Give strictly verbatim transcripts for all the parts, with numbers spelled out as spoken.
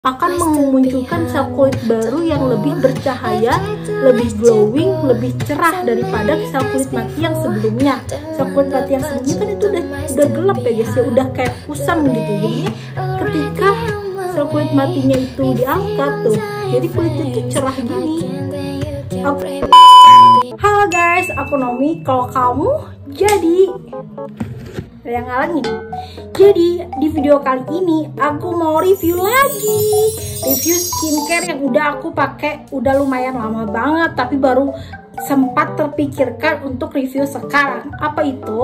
akan memunculkan sel kulit baru yang lebih bercahaya, lebih glowing, lebih cerah daripada sel kulit mati yang sebelumnya. Sel kulit mati yang sebelumnya kan itu udah udah gelap ya guys ya, udah kayak kusam gitu. Jadi ketika sel kulit matinya itu diangkat tuh, jadi kulitnya tuh cerah gini. Oke. Halo guys, aku Nomi. Kalau kamu jadi ada yang ngalangin. Jadi di video kali ini aku mau review lagi, review skincare yang udah aku pakai udah lumayan lama banget, tapi baru sempat terpikirkan untuk review sekarang. Apa itu?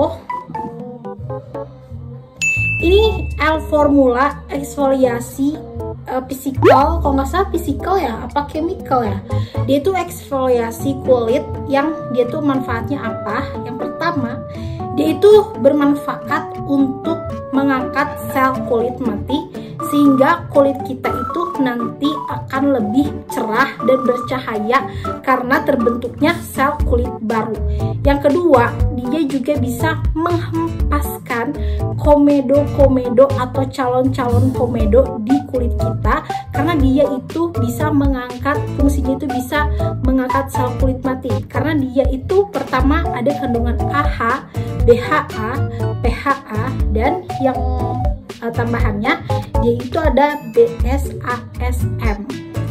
Ini L Formula eksfoliasi uh, physical, kalau nggak salah physical ya, apa chemical ya? Dia itu eksfoliasi kulit yang dia tuh manfaatnya apa? Yang pertama, dia itu bermanfaat untuk mengangkat sel kulit mati sehingga kulit kita itu nanti akan lebih cerah dan bercahaya karena terbentuknya sel kulit baru. Yang kedua, dia juga bisa menghempaskan komedo-komedo atau calon-calon komedo di kulit kita karena dia itu bisa mengangkat, fungsinya itu bisa mengangkat sel kulit mati karena dia itu pertama ada kandungan A H, B H A, P H A, dan yang uh, tambahannya dia itu ada B S A S M.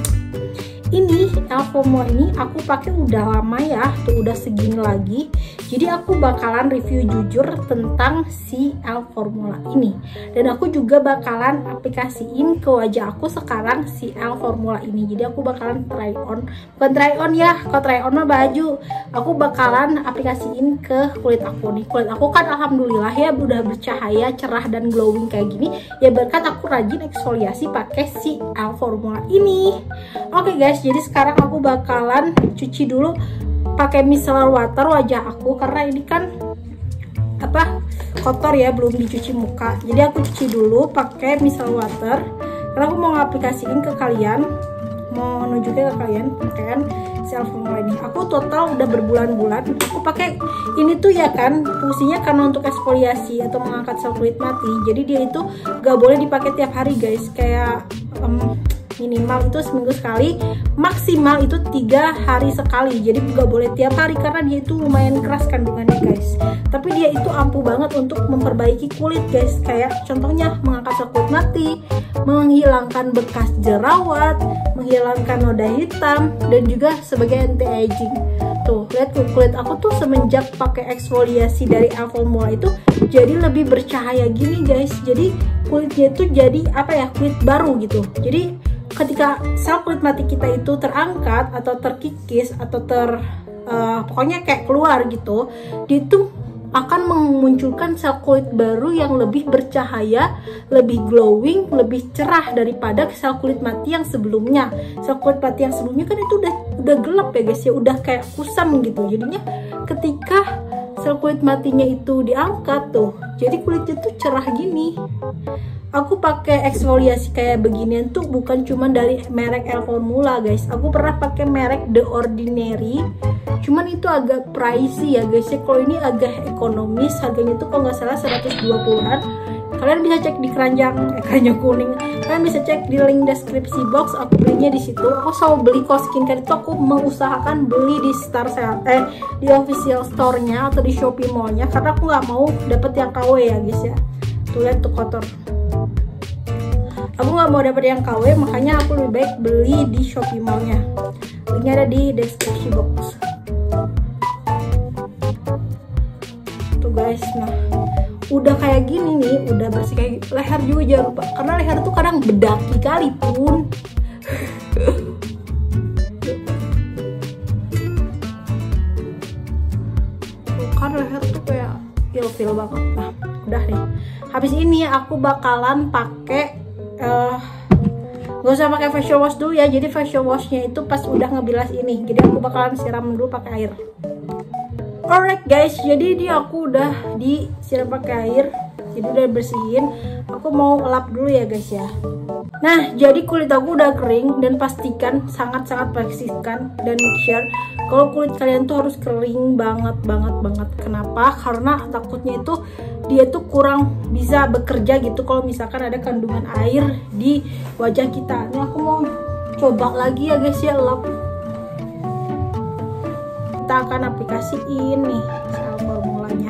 Ini L Formula ini aku pakai udah lama ya, tuh udah segini lagi. Jadi aku bakalan review jujur tentang si L Formula ini. Dan aku juga bakalan aplikasiin ke wajah aku sekarang si L Formula ini. Jadi aku bakalan try on, bukan try on ya, kalau try on mah baju. Aku bakalan aplikasiin ke kulit aku nih. Kulit aku kan alhamdulillah ya udah bercahaya, cerah dan glowing kayak gini. Ya berkat aku rajin eksfoliasi pakai si L Formula ini. Oke guys, jadi sekarang aku bakalan cuci dulu pakai micellar water wajah aku karena ini kan apa kotor ya, belum dicuci muka. Jadi aku cuci dulu pakai micellar water karena aku mau ngaplikasiin ke kalian, mau nunjukin ke kalian pakaian si L Formula ini. Aku total udah berbulan-bulan aku pakai ini tuh ya kan, fungsinya karena untuk eksfoliasi atau mengangkat sel kulit mati. Jadi dia itu gak boleh dipakai tiap hari guys, kayak um, minimal itu seminggu sekali, maksimal itu tiga hari sekali. Jadi nggak boleh tiap hari karena dia itu lumayan keras kandungannya guys. Tapi dia itu ampuh banget untuk memperbaiki kulit guys. Kayak contohnya mengangkat sel kulit mati, menghilangkan bekas jerawat, menghilangkan noda hitam, dan juga sebagai anti aging. Tuh lihat tuh, kulit aku tuh semenjak pakai eksfoliasi dari L Formula itu jadi lebih bercahaya gini guys. Jadi kulitnya itu jadi apa ya, kulit baru gitu. Jadi ketika sel kulit mati kita itu terangkat atau terkikis atau ter uh, pokoknya kayak keluar gitu, dia itu akan memunculkan sel kulit baru yang lebih bercahaya, lebih glowing, lebih cerah daripada sel kulit mati yang sebelumnya. Sel kulit mati yang sebelumnya kan itu udah udah gelap ya guys ya, udah kayak kusam gitu. Jadinya ketika sel kulit matinya itu diangkat tuh, jadi kulitnya tuh cerah gini. Aku pakai eksfoliasi kayak beginian tuh bukan cuma dari merek L Formula guys. Aku pernah pakai merek The Ordinary, cuman itu agak pricey ya guys ya. Kalau ini agak ekonomis, harganya tuh kalau nggak salah seratus dua puluhan. Kalian bisa cek di keranjang eh, keranjang kuning. Kalian bisa cek di link deskripsi box. Aku belinya di situ. Aku selalu beli kalau skincare itu aku mengusahakan beli di Star Sale, eh di official store-nya atau di Shopee Mall-nya karena aku nggak mau dapet yang K W ya guys ya. Tuh lihat tuh kotor. Aku nggak mau dapet yang K W, makanya aku lebih baik beli di Shopee Mall-nya. Linknya ada di deskripsi box. Tuh guys, nah udah kayak gini nih, udah bersih kayak leher juga jangan lupa, karena leher tuh kadang bedaki kali pun. Tuh kan leher tuh kayak feel-feel banget. Nah udah nih, habis ini aku bakalan pakai Uh, gak usah pakai facial wash dulu ya. Jadi facial washnya itu pas udah ngebilas ini. Jadi aku bakalan siram dulu pakai air. Alright guys, jadi ini aku udah disiram pakai air. Jadi udah bersihin, aku mau lap dulu ya guys ya. Nah, jadi kulit aku udah kering, dan pastikan, sangat-sangat pastikan dan make sure kalau kulit kalian tuh harus kering banget banget banget. Kenapa? Karena takutnya itu dia tuh kurang bisa bekerja gitu kalau misalkan ada kandungan air di wajah kita. Ini aku mau coba lagi ya guys ya, lap. Kita akan aplikasiin nih sel formulanya.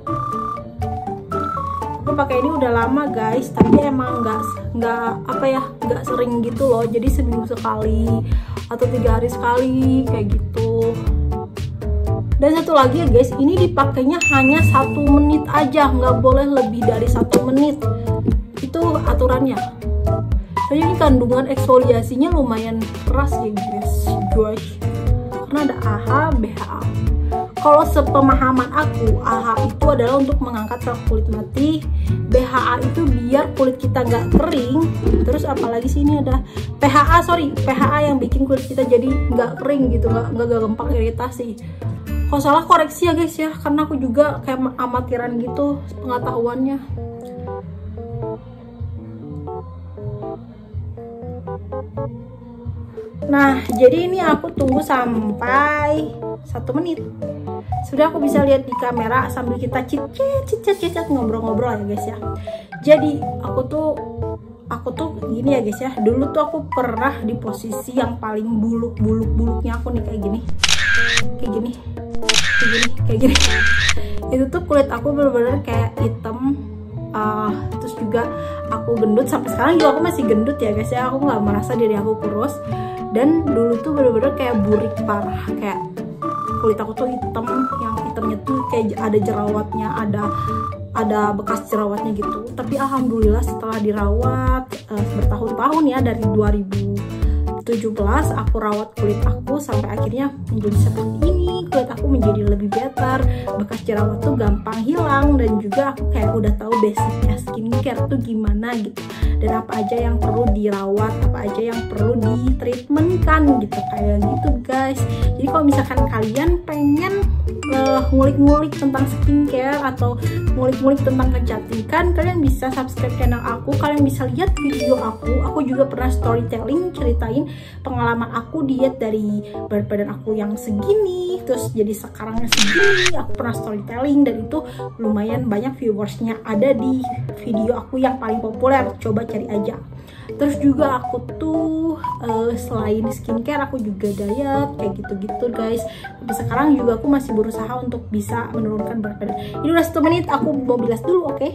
Aku pakai ini udah lama guys, tapi emang nggak nggak apa ya nggak sering gitu loh. Jadi seminggu sekali atau tiga hari sekali kayak gitu. Dan satu lagi ya guys, ini dipakainya hanya satu menit aja, nggak boleh lebih dari satu menit. Itu aturannya. Soalnya ini kandungan eksfoliasinya lumayan keras ya guys, guys. Karena ada A H, B H A. Kalau sepemahaman aku, A H itu adalah untuk mengangkat sel kulit mati, B H A itu biar kulit kita nggak kering. Terus apalagi sih ini ada P H A, sorry, P H A yang bikin kulit kita jadi nggak kering gitu, nggak nggak gampang iritasi. Kalau salah koreksi ya guys ya, karena aku juga kayak amatiran gitu pengetahuannya. Nah, jadi ini aku tunggu sampai satu menit. Sudah aku bisa lihat di kamera sambil kita cicet cicet cicet ngobrol-ngobrol ya guys ya. Jadi aku tuh aku tuh gini ya guys ya. Dulu tuh aku pernah di posisi yang paling buluk-buluk-buluknya aku nih kayak gini. Kayak gini. Kayak gini, kayak gini. Itu tuh kulit aku bener-bener kayak hitam. Uh, terus juga aku gendut, sampai sekarang juga aku masih gendut ya guys ya. Aku nggak merasa diri aku kurus. Dan dulu tuh bener-bener kayak burik parah, kayak kulit aku tuh hitam, yang hitamnya tuh kayak ada jerawatnya, ada ada bekas jerawatnya gitu. Tapi alhamdulillah setelah dirawat uh, bertahun-tahun ya, dari dua ribu tujuh belas aku rawat kulit aku sampai akhirnya menjadi seperti ini. Kulit aku menjadi lebih better, bekas jerawat tuh gampang hilang, dan juga aku kayak udah tahu basicnya skincare tuh gimana gitu, dan apa aja yang perlu dirawat, apa aja yang perlu di treatment kan gitu, kayak gitu guys. Jadi kalau misalkan kalian pengen ngulik-ngulik uh, tentang skincare atau ngulik-ngulik tentang kecantikan, kalian bisa subscribe channel aku, kalian bisa lihat video aku. Aku juga pernah storytelling ceritain pengalaman aku diet dari berat badan aku yang segini terus jadi sekarangnya segini. Aku pernah storytelling dan itu lumayan banyak viewersnya, ada di video aku yang paling populer, coba cari aja. Terus juga aku tuh uh, selain skincare aku juga diet kayak gitu-gitu guys. Tapi sekarang juga aku masih berusaha untuk bisa menurunkan berat badan. Ini udah satu menit, aku mau bilas dulu, oke? Okay?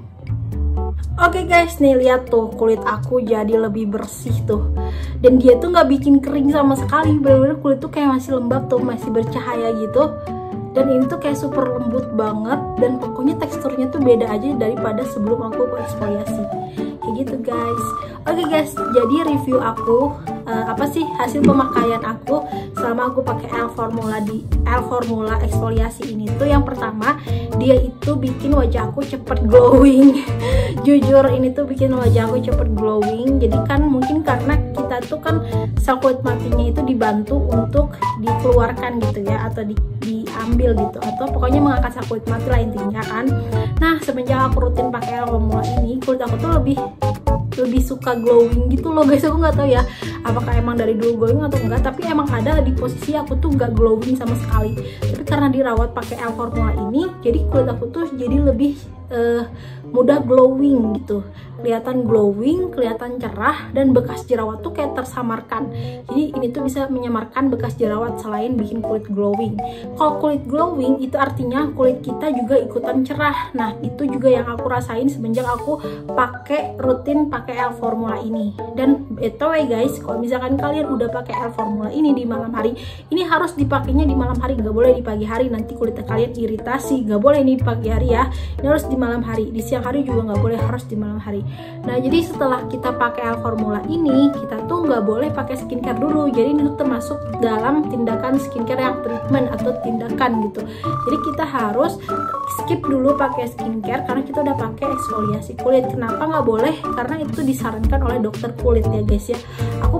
Oke okay guys, nih lihat tuh kulit aku jadi lebih bersih tuh, dan dia tuh nggak bikin kering sama sekali. Bener-bener kulit tuh kayak masih lembab tuh, masih bercahaya gitu. Dan ini tuh kayak super lembut banget, dan pokoknya teksturnya tuh beda aja daripada sebelum aku eksfoliasi. Kayak gitu guys. Oke okay guys, jadi review aku uh, apa sih hasil pemakaian aku selama aku pakai L Formula di L Formula eksfoliasi ini tuh. Yang pertama, dia itu bikin wajah aku cepet glowing. Jujur ini tuh bikin wajah aku cepet glowing. Jadi kan mungkin karena kita tuh kan sel kulit matinya itu dibantu untuk dikeluarkan gitu ya, atau di, diambil gitu, atau pokoknya mengangkat sel kulit mati lah intinya kan. Nah, semenjak aku rutin pakai L Formula ini, kulit aku tuh lebih lebih suka glowing gitu loh guys. Aku nggak tahu ya apakah emang dari dulu glowing atau enggak, tapi emang ada di posisi aku tuh nggak glowing sama sekali. Tapi karena dirawat pakai L Formula ini, jadi kulit aku tuh jadi lebih uh, mudah glowing gitu, kelihatan glowing, kelihatan cerah, dan bekas jerawat tuh kayak tersamarkan. Jadi ini tuh bisa menyamarkan bekas jerawat selain bikin kulit glowing. Kalau kulit glowing itu artinya kulit kita juga ikutan cerah. Nah, itu juga yang aku rasain semenjak aku pakai rutin pakai L Formula ini. Dan by the way guys, kalau misalkan kalian udah pakai L Formula ini di malam hari, ini harus dipakainya di malam hari, nggak boleh di pagi hari, nanti kulit kalian iritasi. Nggak boleh ini di pagi hari ya, ini harus di malam hari. Di siang hari juga nggak boleh, harus di malam hari. Nah, jadi setelah kita pakai L Formula ini, kita tuh nggak boleh pakai skincare dulu. Jadi ini tuh termasuk dalam tindakan skincare yang treatment atau tindakan gitu. Jadi kita harus skip dulu pakai skincare karena kita udah pakai eksfoliasi kulit. Kenapa nggak boleh? Karena itu disarankan oleh dokter kulit ya guys ya. Aku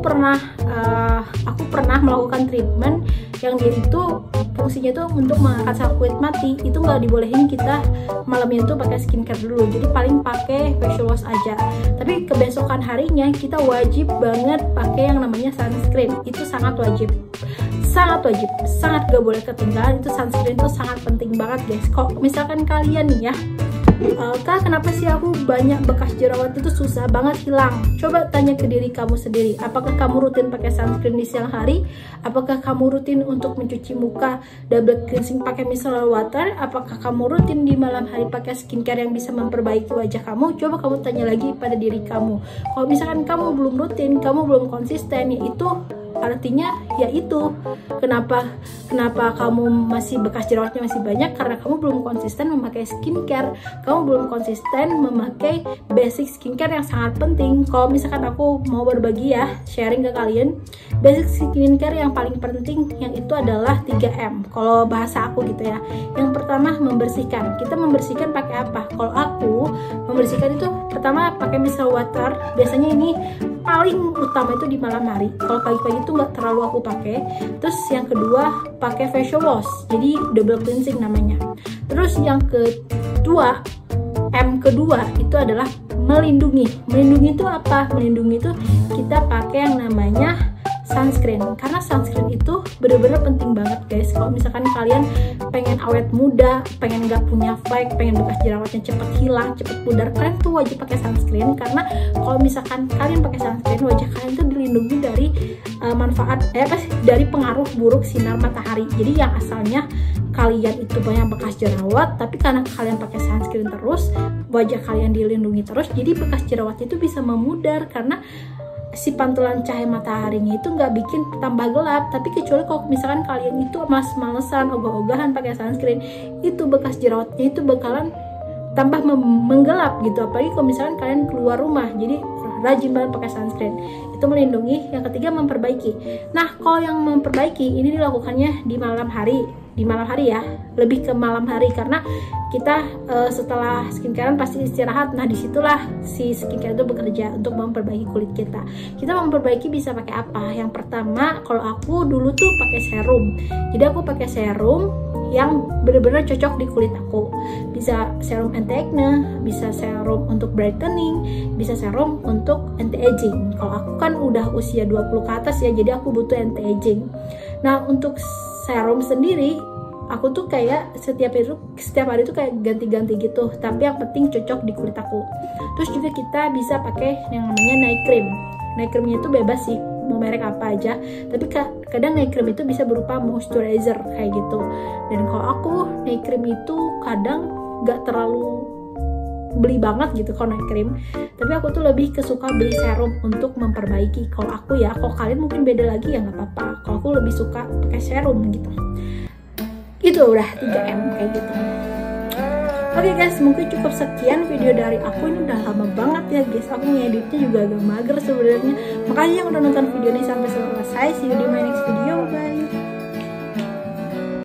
pernah uh, aku pernah melakukan treatment yang dia itu fungsinya itu untuk mengangkat sel kulit mati. Itu nggak dibolehin kita malamnya itu pakai skincare dulu, jadi paling pakai facial wash aja. Tapi kebesokan harinya kita wajib banget pakai yang namanya sunscreen. Itu sangat wajib, sangat wajib, sangat gak boleh ketinggalan. Itu sunscreen itu sangat penting banget guys. Kok misalkan kalian nih ya, Uh, Kak, kenapa sih aku banyak bekas jerawat itu susah banget hilang? Coba tanya ke diri kamu sendiri. Apakah kamu rutin pakai sunscreen di siang hari? Apakah kamu rutin untuk mencuci muka double cleansing pakai micellar water? Apakah kamu rutin di malam hari pakai skincare yang bisa memperbaiki wajah kamu? Coba kamu tanya lagi pada diri kamu. Kalau misalkan kamu belum rutin, kamu belum konsisten, yaitu artinya yaitu kenapa kenapa kamu masih bekas jerawatnya masih banyak, karena kamu belum konsisten memakai skincare, kamu belum konsisten memakai basic skincare yang sangat penting. Kalau misalkan aku mau berbagi ya, sharing ke kalian, basic skincare yang paling penting yang itu adalah tiga M kalau bahasa aku gitu ya. Yang pertama, membersihkan. Kita membersihkan pakai apa? Kalau aku membersihkan itu pertama pakai micellar water. Biasanya ini paling utama itu di malam hari. Kalau pagi-pagi itu nggak terlalu aku pakai. Terus yang kedua pakai facial wash, jadi double cleansing namanya. Terus yang kedua, M kedua itu adalah melindungi. Melindungi itu apa? Melindungi itu kita pakai yang namanya sunscreen, karena sunscreen itu bener-bener penting banget guys. Kalau misalkan kalian pengen awet muda, pengen nggak punya flek, pengen bekas jerawatnya cepet hilang, cepet pudar, kalian tuh wajib pakai sunscreen. Karena kalau misalkan kalian pakai sunscreen, wajah kalian tuh dilindungi dari uh, manfaat eh apa sih dari pengaruh buruk sinar matahari. Jadi yang asalnya kalian itu banyak bekas jerawat, tapi karena kalian pakai sunscreen terus, wajah kalian dilindungi terus, jadi bekas jerawatnya itu bisa memudar karena si pantulan cahaya mataharinya itu nggak bikin tambah gelap. Tapi kecuali kalau misalkan kalian itu males-malesan, ogah-ogahan pakai sunscreen, itu bekas jerawatnya itu bakalan tambah menggelap gitu. Apalagi kalau misalkan kalian keluar rumah, jadi rajin banget pakai sunscreen. Itu melindungi. Yang ketiga, memperbaiki. Nah, kalau yang memperbaiki ini dilakukannya di malam hari, di malam hari ya, lebih ke malam hari, karena kita uh, setelah skincarean pasti istirahat. Nah, disitulah si skincare itu bekerja untuk memperbaiki kulit kita. Kita memperbaiki bisa pakai apa? Yang pertama, kalau aku dulu tuh pakai serum. Jadi aku pakai serum yang benar-benar cocok di kulit aku. Bisa serum anti-acne, bisa serum untuk brightening, bisa serum untuk anti-aging. Kalau aku kan udah usia dua puluh ke atas ya, jadi aku butuh anti-aging. Nah, untuk serum sendiri aku tuh kayak setiap itu setiap hari tuh kayak ganti-ganti gitu, tapi yang penting cocok di kulit aku. Terus juga kita bisa pakai yang namanya night cream. Night creamnya itu bebas sih, mau merek apa aja, tapi kadang night cream itu bisa berupa moisturizer kayak gitu. Dan kalau aku night cream itu kadang gak terlalu beli banget gitu kalau night cream, tapi aku tuh lebih kesuka beli serum untuk memperbaiki. Kalau aku ya, kalau kalian mungkin beda lagi ya nggak apa-apa. Kalau aku lebih suka pakai serum gitu. Itu udah tiga M kayak gitu. Oke guys, mungkin cukup sekian video dari aku. Ini udah lama banget ya guys, aku ngeditnya juga agak mager sebenarnya. Makasih yang udah nonton video ini sampai selesai. See you di my next video, bye.